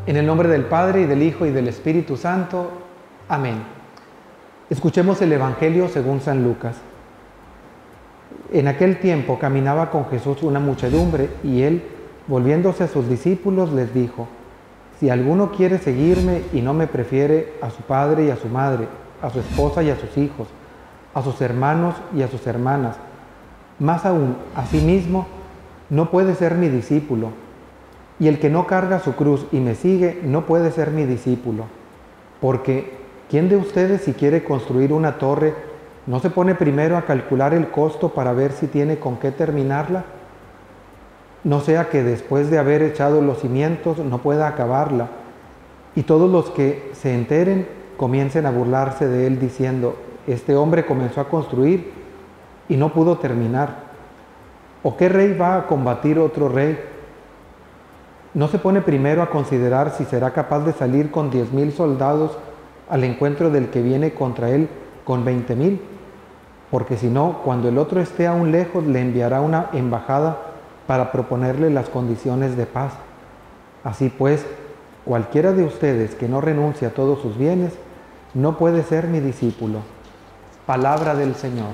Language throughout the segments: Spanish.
En el nombre del Padre, y del Hijo, y del Espíritu Santo. Amén. Escuchemos el Evangelio según San Lucas. En aquel tiempo caminaba con Jesús una muchedumbre, y él, volviéndose a sus discípulos, les dijo: si alguno quiere seguirme y no me prefiere a su padre y a su madre, a su esposa y a sus hijos, a sus hermanos y a sus hermanas, más aún a sí mismo, no puede ser mi discípulo. Y el que no carga su cruz y me sigue no puede ser mi discípulo. Porque ¿quién de ustedes, si quiere construir una torre, no se pone primero a calcular el costo para ver si tiene con qué terminarla? No sea que después de haber echado los cimientos no pueda acabarla, y todos los que se enteren comiencen a burlarse de él diciendo: este hombre comenzó a construir y no pudo terminar. ¿O qué rey va a combatir otro rey? ¿No se pone primero a considerar si será capaz de salir con 10,000 soldados al encuentro del que viene contra él con 20,000? Porque si no, cuando el otro esté aún lejos, le enviará una embajada para proponerle las condiciones de paz. Así pues, cualquiera de ustedes que no renuncie a todos sus bienes, no puede ser mi discípulo. Palabra del Señor.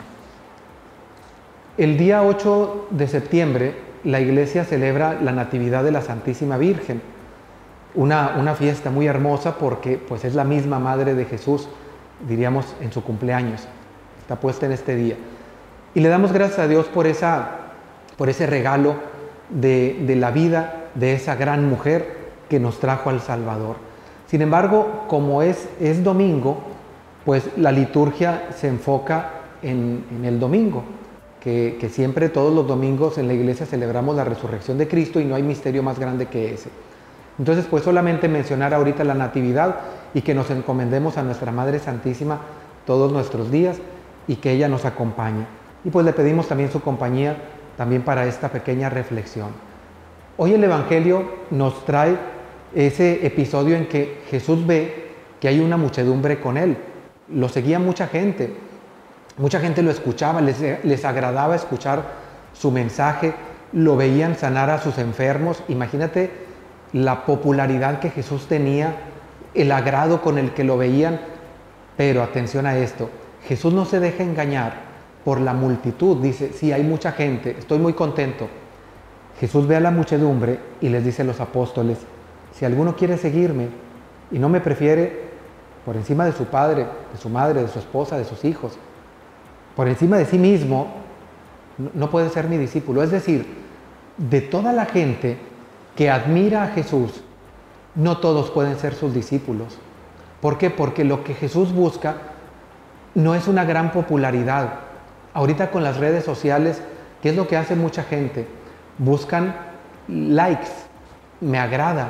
El día 8 de septiembre, la Iglesia celebra la Natividad de la Santísima Virgen, una fiesta muy hermosa porque pues, es la misma Madre de Jesús, diríamos, en su cumpleaños. Está puesta en este día. Y le damos gracias a Dios por ese regalo de la vida de esa gran mujer que nos trajo al Salvador. Sin embargo, como es domingo, pues la liturgia se enfoca en el domingo, que siempre todos los domingos en la iglesia celebramos la resurrección de Cristo y no hay misterio más grande que ese. Entonces, pues solamente mencionar ahorita la Natividad y que nos encomendemos a nuestra Madre Santísima todos nuestros días y que ella nos acompañe. Y pues le pedimos también su compañía también para esta pequeña reflexión. Hoy el Evangelio nos trae ese episodio en que Jesús ve que hay una muchedumbre con él. Lo seguía mucha gente lo escuchaba, les agradaba escuchar su mensaje, lo veían sanar a sus enfermos. Imagínate la popularidad que Jesús tenía, el agrado con el que lo veían. Pero atención a esto, Jesús no se deja engañar por la multitud. Dice: sí, hay mucha gente, estoy muy contento. Jesús ve a la muchedumbre y les dice a los apóstoles: si alguno quiere seguirme y no me prefiere por encima de su padre, de su madre, de su esposa, de sus hijos, por encima de sí mismo, no puede ser mi discípulo. Es decir, de toda la gente que admira a Jesús, no todos pueden ser sus discípulos. ¿Por qué? Porque lo que Jesús busca no es una gran popularidad. Ahorita con las redes sociales, ¿qué es lo que hace mucha gente? Buscan likes, me agrada.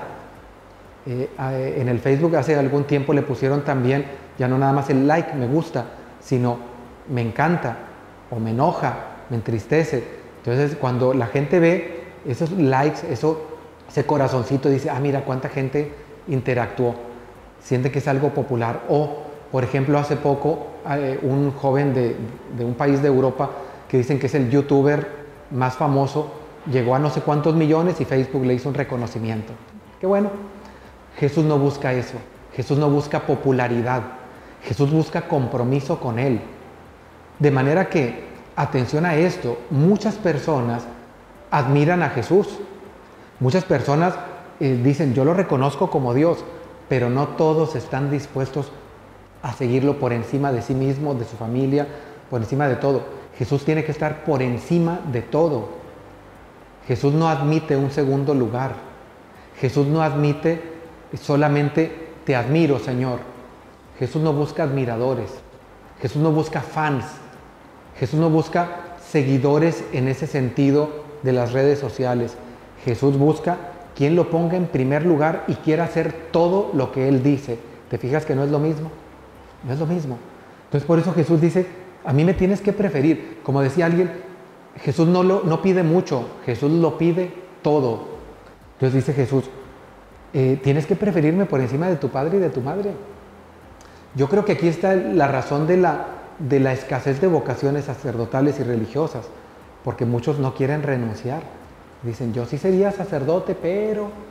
En el Facebook hace algún tiempo le pusieron también, ya no nada más el like, me gusta, sino me encanta, o me enoja, me entristece. Entonces, cuando la gente ve esos likes, ese corazoncito, dice: ah, mira cuánta gente interactuó, siente que es algo popular. O, por ejemplo, hace poco, un joven de un país de Europa, que dicen que es el youtuber más famoso, llegó a no sé cuántos millones y Facebook le hizo un reconocimiento. Qué bueno. Jesús no busca eso. Jesús no busca popularidad. Jesús busca compromiso con Él. De manera que, atención a esto, muchas personas admiran a Jesús. Muchas personas dicen: yo lo reconozco como Dios, pero no todos están dispuestos a seguirlo por encima de sí mismo, de su familia, por encima de todo. Jesús tiene que estar por encima de todo. Jesús no admite un segundo lugar. Jesús no admite solamente te admiro, Señor. Jesús no busca admiradores. Jesús no busca fans. Jesús no busca seguidores en ese sentido de las redes sociales. Jesús busca quien lo ponga en primer lugar y quiera hacer todo lo que Él dice. ¿Te fijas que no es lo mismo? No es lo mismo. Entonces por eso Jesús dice: a mí me tienes que preferir. Como decía alguien, Jesús no pide mucho, Jesús lo pide todo. Entonces dice Jesús: tienes que preferirme por encima de tu padre y de tu madre. Yo creo que aquí está la razón de la escasez de vocaciones sacerdotales y religiosas, porque muchos no quieren renunciar. Dicen: yo sí sería sacerdote, pero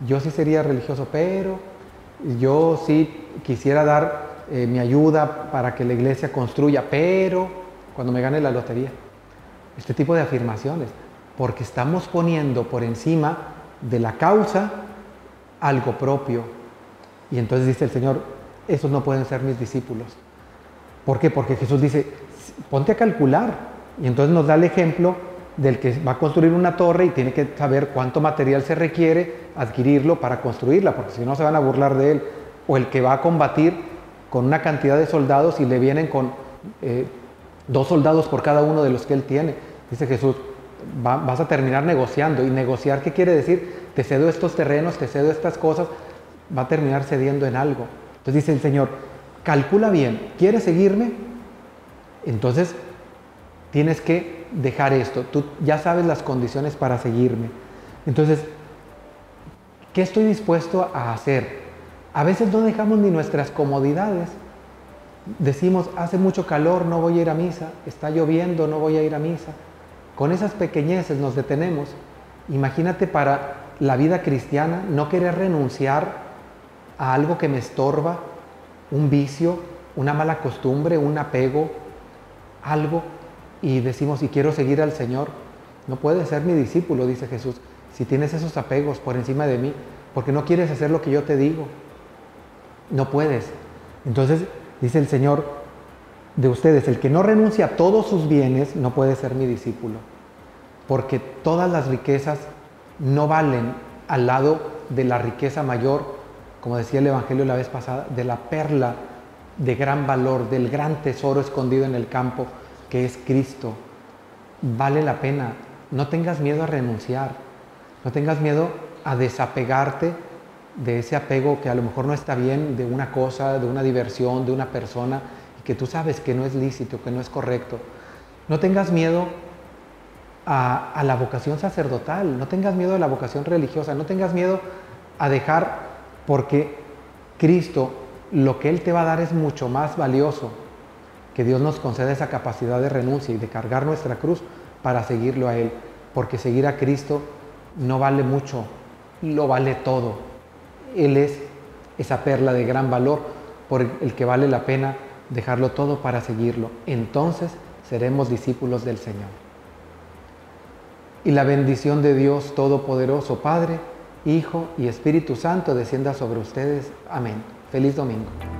yo sí sería religioso, pero yo sí quisiera dar mi ayuda para que la iglesia construya, pero cuando me gane la lotería. Este tipo de afirmaciones, porque estamos poniendo por encima de la causa algo propio. Y entonces dice el Señor, esos no pueden ser mis discípulos. ¿Por qué? Porque Jesús dice, ponte a calcular. Y entonces nos da el ejemplo del que va a construir una torre y tiene que saber cuánto material se requiere, adquirirlo para construirla, porque si no se van a burlar de él. O el que va a combatir con una cantidad de soldados y le vienen con 2 soldados por cada uno de los que él tiene. Dice Jesús, vas a terminar negociando. ¿Y negociar qué quiere decir? Te cedo estos terrenos, te cedo estas cosas, va a terminar cediendo en algo. Entonces dice el Señor, calcula bien, ¿quieres seguirme? Entonces tienes que dejar esto. Tú ya sabes las condiciones para seguirme. Entonces, ¿qué estoy dispuesto a hacer? A veces no dejamos ni nuestras comodidades. Decimos, hace mucho calor, no voy a ir a misa. Está lloviendo, no voy a ir a misa. Con esas pequeñeces nos detenemos. Imagínate para la vida cristiana no querer renunciar a algo que me estorba, un vicio, una mala costumbre, un apego, algo, y decimos, y quiero seguir al Señor. No puedes ser mi discípulo, dice Jesús, si tienes esos apegos por encima de mí, porque no quieres hacer lo que yo te digo. No puedes. Entonces, dice el Señor, de ustedes, el que no renuncia a todos sus bienes, no puede ser mi discípulo, porque todas las riquezas no valen al lado de la riqueza mayor, como decía el Evangelio la vez pasada, de la perla de gran valor, del gran tesoro escondido en el campo, que es Cristo. Vale la pena. No tengas miedo a renunciar, no tengas miedo a desapegarte de ese apego que a lo mejor no está bien, de una cosa, de una diversión, de una persona, y que tú sabes que no es lícito, que no es correcto. No tengas miedo a la vocación sacerdotal, no tengas miedo a la vocación religiosa, no tengas miedo a dejar, porque Cristo, lo que Él te va a dar es mucho más valioso, que Dios nos conceda esa capacidad de renuncia y de cargar nuestra cruz para seguirlo a Él, porque seguir a Cristo no vale mucho, lo vale todo. Él es esa perla de gran valor por el que vale la pena dejarlo todo para seguirlo. Entonces seremos discípulos del Señor. Y la bendición de Dios Todopoderoso, Padre, Hijo y Espíritu Santo descienda sobre ustedes. Amén. Feliz domingo.